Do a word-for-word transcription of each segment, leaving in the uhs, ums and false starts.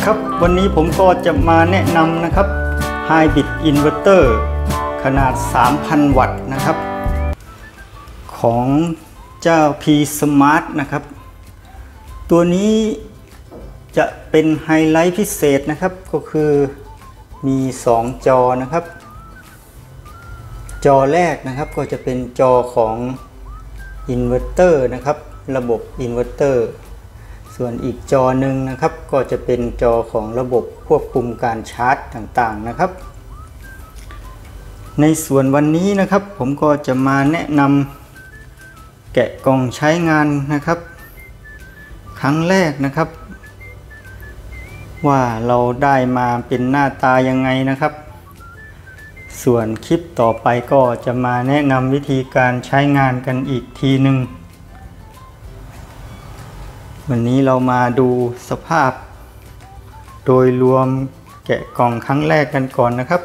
ครับวันนี้ผมก็จะมาแนะนำนะครับ Hybrid Inverter ขนาด สามพัน วัตต์นะครับของเจ้า P Smart นะครับตัวนี้จะเป็นไฮไลท์พิเศษนะครับก็คือมีสองจอนะครับจอแรกนะครับก็จะเป็นจอของอินเวอร์เตอร์นะครับระบบอินเวอร์เตอร์ส่วนอีกจอหนึ่งนะครับก็จะเป็นจอของระบบควบคุมการชาร์จต่างๆนะครับในส่วนวันนี้นะครับผมก็จะมาแนะนำแกะกล่องใช้งานนะครับครั้งแรกนะครับว่าเราได้มาเป็นหน้าตายังไงนะครับส่วนคลิปต่อไปก็จะมาแนะนำวิธีการใช้งานกันอีกทีหนึ่งวันนี้เรามาดูสภาพโดยรวมแกะกล่องครั้งแรกกันก่อนนะครับ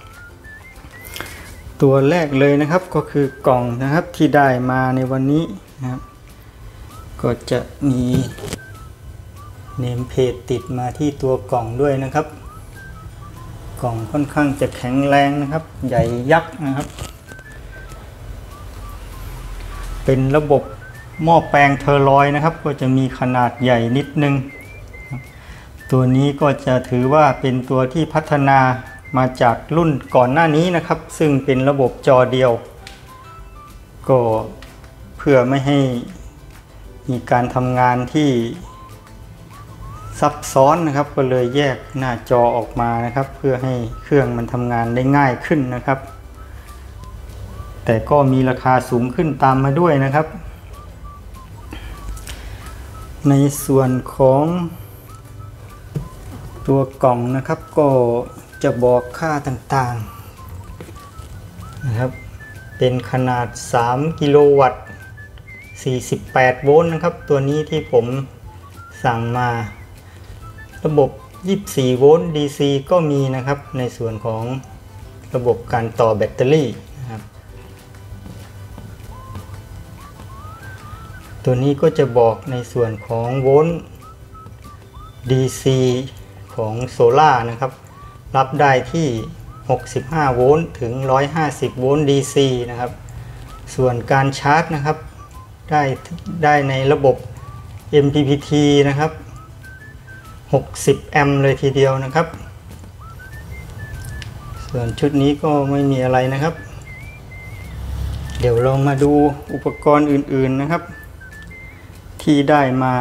ตัวแรกเลยนะครับก็คือกล่องนะครับที่ได้มาในวันนี้นะครับก็จะมีเนมเพจติดมาที่ตัวกล่องด้วยนะครับกล่องค่อนข้างจะแข็งแรงนะครับใหญ่ยักษ์นะครับเป็นระบบหม้อแปลงเทอร์ลอยนะครับก็จะมีขนาดใหญ่นิดนึงตัวนี้ก็จะถือว่าเป็นตัวที่พัฒนามาจากรุ่นก่อนหน้านี้นะครับซึ่งเป็นระบบจอเดียวก็เพื่อไม่ให้มีการทำงานที่ซับซ้อนนะครับก็เลยแยกหน้าจอออกมานะครับเพื่อให้เครื่องมันทำงานได้ง่ายขึ้นนะครับแต่ก็มีราคาสูงขึ้นตามมาด้วยนะครับในส่วนของตัวกล่องนะครับก็จะบอกค่าต่างๆนะครับเป็นขนาดสามกิโลวัตต์สี่สิบแปดโวลต์นะครับตัวนี้ที่ผมสั่งมาระบบยี่สิบสี่โวลต์ ดี ซี ก็มีนะครับในส่วนของระบบการต่อแบตเตอรี่นะครับตัวนี้ก็จะบอกในส่วนของโวลต์ ดี ซี ของโซล่านะครับรับได้ที่หกสิบห้าโวลต์ถึงหนึ่งร้อยห้าสิบโวลต์ ดี ซี นะครับส่วนการชาร์จนะครับได้ได้ในระบบ เอ็ม พี พี ที นะครับหกสิบแอมป์เลยทีเดียวนะครับส่วนชุดนี้ก็ไม่มีอะไรนะครับเดี๋ยวเรามาดูอุปกรณ์อื่นๆนะครับที่ได้มา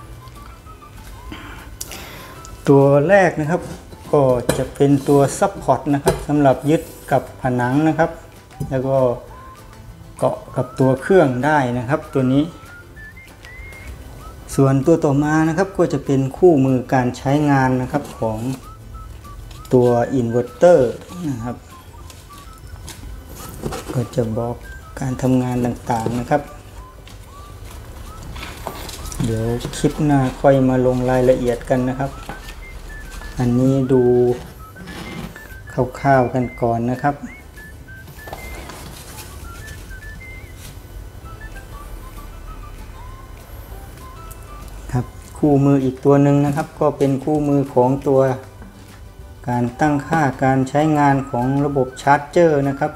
ตัวแรกนะครับก็จะเป็นตัวซัพพอร์ตนะครับสำหรับยึดกับผนังนะครับแล้วก็เกาะกับตัวเครื่องได้นะครับตัวนี้ส่วนตัวต่อมานะครับก็จะเป็นคู่มือการใช้งานนะครับของตัวอินเวอร์เตอร์นะครับก็จะบอกการทำงานต่างๆนะครับเดี๋ยวคลิปหน้าค่อยมาลงรายละเอียดกันนะครับอันนี้ดูคร่าวๆกันก่อนนะครับครับคู่มืออีกตัวหนึ่งนะครับก็เป็นคู่มือของตัวการตั้งค่าการใช้งานของระบบชาร์จเจอร์นะครับ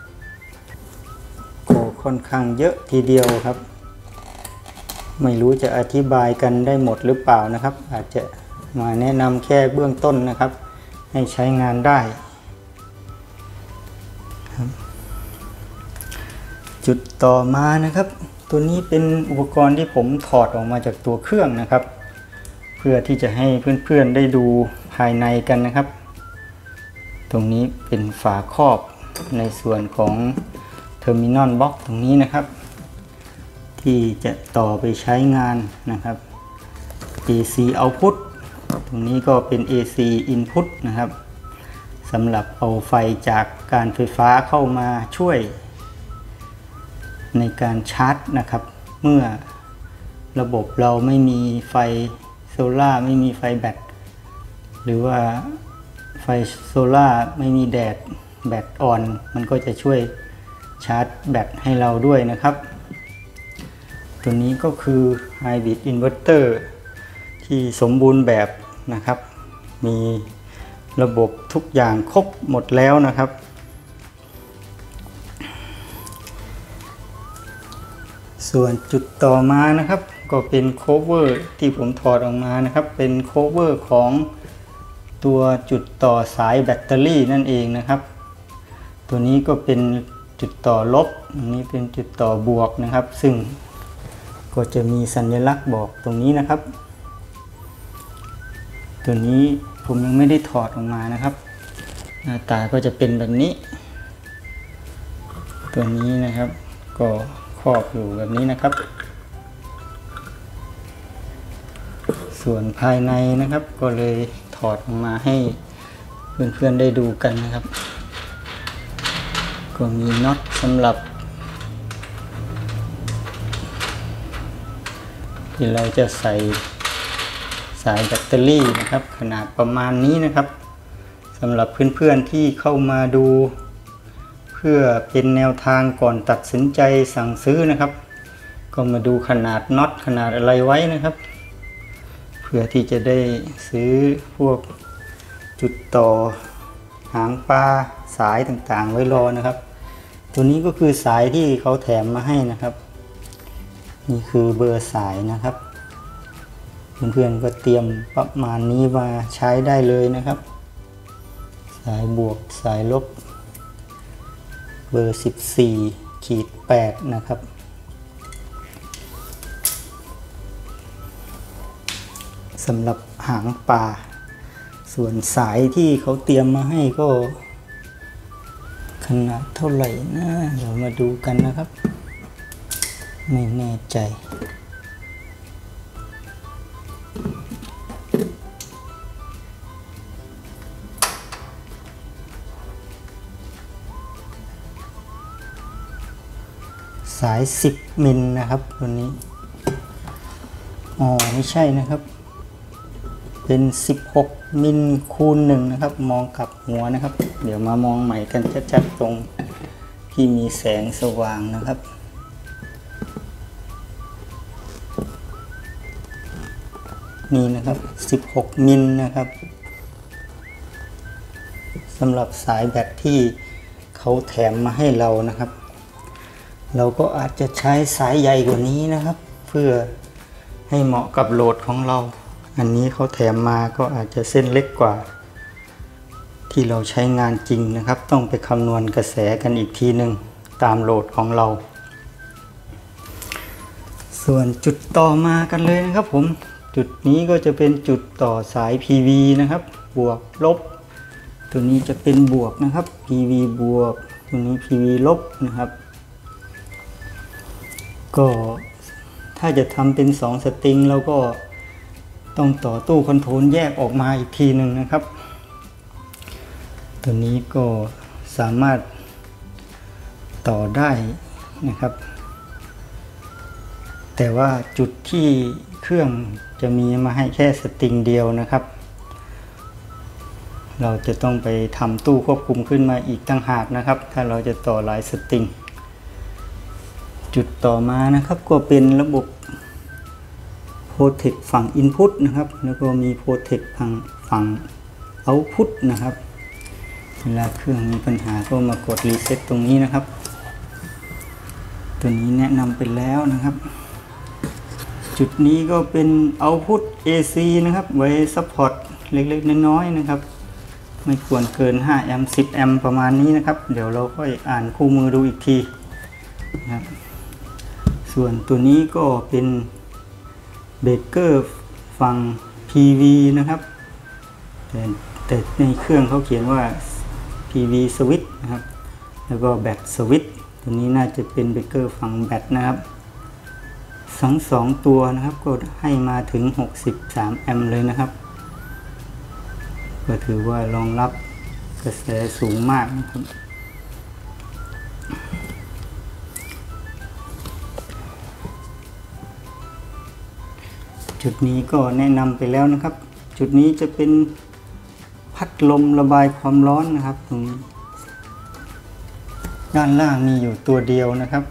ก็ค่อนข้างเยอะทีเดียวครับไม่รู้จะอธิบายกันได้หมดหรือเปล่านะครับอาจจะมาแนะนำแค่เบื้องต้นนะครับให้ใช้งานได้จุดต่อมานะครับตัวนี้เป็นอุปกรณ์ที่ผมถอดออกมาจากตัวเครื่องนะครับเพื่อที่จะให้เพื่อนๆได้ดูภายในกันนะครับตรงนี้เป็นฝาครอบในส่วนของเทอร์มินอลบล็อกตรงนี้นะครับที่จะต่อไปใช้งานนะครับ เอ ซี Output ตรงนี้ก็เป็น เอ ซี Input นะครับสำหรับเอาไฟจากการไฟฟ้าเข้ามาช่วยในการชาร์จนะครับเมื่อระบบเราไม่มีไฟโซล่าไม่มีไฟแบตหรือว่าไฟโซล่าไม่มีแดดแบตอ่อนมันก็จะช่วยชาร์จแบตให้เราด้วยนะครับตัวนี้ก็คือ Hybrid Inverter ที่สมบูรณ์แบบนะครับมีระบบทุกอย่างครบหมดแล้วนะครับส่วนจุดต่อมานะครับก็เป็นโคเวอร์ที่ผมถอดออกมานะครับเป็นโคเวอร์ของตัวจุดต่อสายแบตเตอรี่นั่นเองนะครับตัวนี้ก็เป็นจุดต่อลบอันนี้เป็นจุดต่อบวกนะครับซึ่งก็จะมีสัญลักษณ์บอกตรงนี้นะครับตัวนี้ผมยังไม่ได้ถอดออกมานะครับหน้าตาก็จะเป็นแบบนี้ตัวนี้นะครับก็ครอบอยู่แบบนี้นะครับส่วนภายในนะครับก็เลยถอดออกมาให้เพื่อนๆได้ดูกันนะครับก็มีน็อตสำหรับที่เราจะใส่สายแบตเตอรี่นะครับขนาดประมาณนี้นะครับสำหรับเพื่อนๆที่เข้ามาดูเพื่อเป็นแนวทางก่อนตัดสินใจสั่งซื้อนะครับก็มาดูขนาดน็อตขนาดอะไรไว้นะครับเพื่อที่จะได้ซื้อพวกจุดต่อหางปลาสายต่างๆไว้รอนะครับตัวนี้ก็คือสายที่เขาแถมมาให้นะครับนี่คือเบอร์สายนะครับเพื่อนๆก็เตรียมประมาณนี้มาใช้ได้เลยนะครับสายบวกสายลบเบอร์สิบสี่ขีดแปดนะครับสำหรับหางปลาส่วนสายที่เขาเตรียมมาให้ก็ขนาดเท่าไหร่นะเดี๋ยวมาดูกันนะครับไม่แน่ใจสายสิบมิลนะครับตัวนี้อ๋อไม่ใช่นะครับเป็นสิบหกมิลคูณหนึ่งนะครับมองกลับหัวนะครับเดี๋ยวมามองใหม่กันชัดๆตรงที่มีแสงสว่างนะครับนี่นะครับสิบหกมิลนะครับสำหรับสายแบตที่เขาแถมมาให้เรานะครับเราก็อาจจะใช้สายใหญ่กว่านี้นะครับเพื่อให้เหมาะกับโหลดของเราอันนี้เขาแถมมาก็อาจจะเส้นเล็กกว่าที่เราใช้งานจริงนะครับต้องไปคำนวณกระแสกันอีกทีหนึ่งตามโหลดของเราส่วนจุดต่อมากันเลยนะครับผมจุดนี้ก็จะเป็นจุดต่อสาย พี วี นะครับบวกลบตัวนี้จะเป็นบวกนะครับ พี วี บวกตัวนี้ พี วี ลบนะครับก็ถ้าจะทำเป็นสองสตริงเราก็ต้องต่อตู้คอนโทรลแยกออกมาอีกทีหนึ่งนะครับตัวนี้ก็สามารถต่อได้นะครับแต่ว่าจุดที่เครื่องจะมีมาให้แค่สตริงเดียวนะครับเราจะต้องไปทำตู้ควบคุมขึ้นมาอีกต่างหากนะครับถ้าเราจะต่อหลายสตริงจุดต่อมานะครับก็เป็นระบบโปรเทคฝั่ง Input นะครับแล้วก็มีโปรเทคฝั่งฝั่ง Output นะครับเวลาเครื่องมีปัญหาก็มากดรีเซ็ตตรงนี้นะครับตัวนี้แนะนำไปแล้วนะครับจุดนี้ก็เป็น Output เอ ซี นะครับไว้ซัพพอร์ตเล็กๆน้อยๆนะครับไม่ควรเกินห้าแอมป์สิบแอมป์ประมาณนี้นะครับเดี๋ยวเราค่อยอ่านคู่มือดูอีกทีนะครับส่วนตัวนี้ก็เป็นเบรกเกอร์ฝั่ง พี วี นะครับแต่แต่ในเครื่องเขาเขียนว่า พี วี Switch นะครับแล้วก็แบตสวิตช์ตัวนี้น่าจะเป็นเบรกเกอร์ฝั่งแบตนะครับทั้งสองตัวนะครับก็ให้มาถึงหกสิบสามแอมป์เลยนะครับก็ถือว่ารองรับกระแสสูงมากนะครับจุดนี้ก็แนะนำไปแล้วนะครับจุดนี้จะเป็นพัดลมระบายความร้อนนะครับตรงนี้ด้านล่างมีอยู่ตัวเดียวนะครับ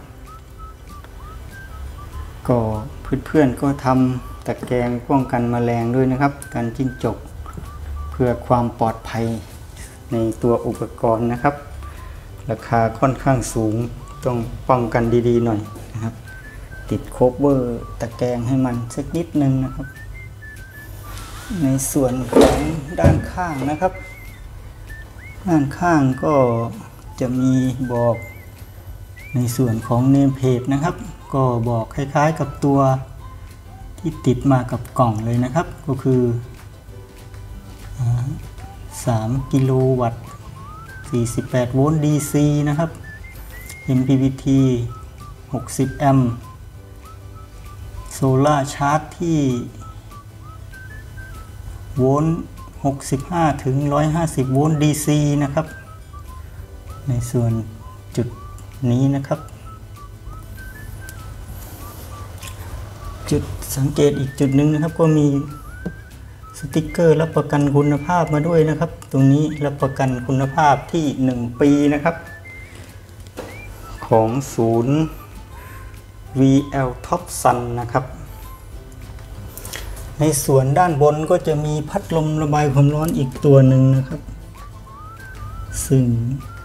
ก็เพื่อนๆก็ทำตะแกรงป้องกันแมลงด้วยนะครับกันจิ้งจกเพื่อความปลอดภัยในตัวอุปกรณ์นะครับราคาค่อนข้างสูงต้องป้องกันดีๆหน่อยนะครับติดโคเวอร์ตะแกรงให้มันสักนิดนึงนะครับในส่วนของด้านข้างนะครับด้านข้างก็จะมีบอกในส่วนของเนมเพจนะครับก็บอกคล้ายๆกับตัวที่ติดมากับกล่องเลยนะครับก็คือสามกิโลวัตต์สี่สิบแปดโวลต์ ดี ซี นะครับ เอ็ม พี พี ที หกสิบแอมป์โซล่าชาร์จที่โวลต์หกสิบห้าถึงหนึ่งร้อยห้าสิบโวลต์ ดี ซี นะครับในส่วนจุดนี้นะครับจุดสังเกตอีกจุดหนึ่งนะครับก็มีสติ๊กเกอร์รับประกันคุณภาพมาด้วยนะครับตรงนี้รับประกันคุณภาพที่หนึ่งปีนะครับของศูนย์ วี แอล Topsun นะครับในส่วนด้านบนก็จะมีพัดลมระบายความร้อนอีกตัวหนึ่งนะครับซึ่ง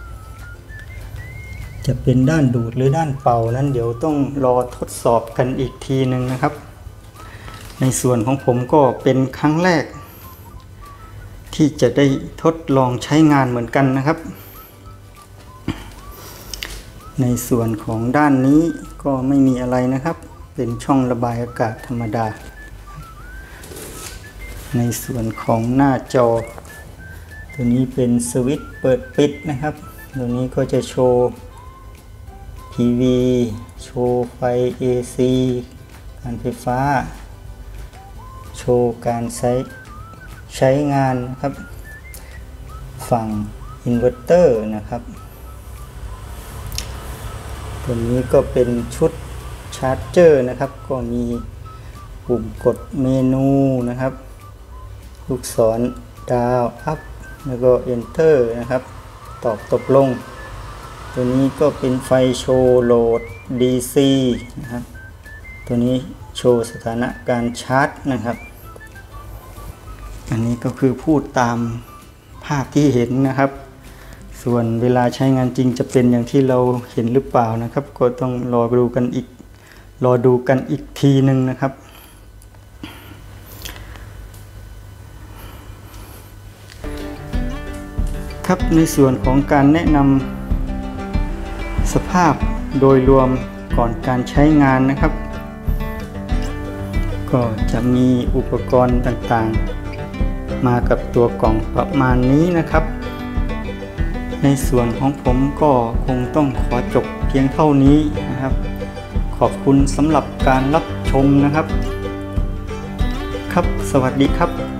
จะเป็นด้านดูดหรือด้านเป่านั้นเดี๋ยวต้องรอทดสอบกันอีกทีหนึ่งนะครับในส่วนของผมก็เป็นครั้งแรกที่จะได้ทดลองใช้งานเหมือนกันนะครับในส่วนของด้านนี้ก็ไม่มีอะไรนะครับเป็นช่องระบายอากาศธรรมดาในส่วนของหน้าจอตัวนี้เป็นสวิตช์เปิดปิดนะครับตัวนี้ก็จะโชว์ทีวีโชว์ไฟ เอ ซี การไฟฟ้าโชว์การใช้ใช้งานนะครับฝั่งอินเวอร์เตอร์นะครับตัวนี้ก็เป็นชุดชาร์จเจอร์นะครับก็มีปุ่มกดเมนูนะครับลูกศรดาวอัพแล้วก็ Enter นะครับตอบตกลงตัวนี้ก็เป็นไฟโชว์โหลด ดี ซี นะครับตัวนี้โชว์สถานะการชาร์จนะครับอันนี้ก็คือพูดตามภาพที่เห็นนะครับส่วนเวลาใช้งานจริงจะเป็นอย่างที่เราเห็นหรือเปล่านะครับก็ต้องรอดูกันอีกรอดูกันอีกทีหนึ่งนะครับครับในส่วนของการแนะนำสภาพโดยรวมก่อนการใช้งานนะครับก็จะมีอุปกรณ์ต่างๆมากับตัวกล่องประมาณนี้นะครับในส่วนของผมก็คงต้องขอจบเพียงเท่านี้นะครับขอบคุณสำหรับการรับชมนะครับครับสวัสดีครับ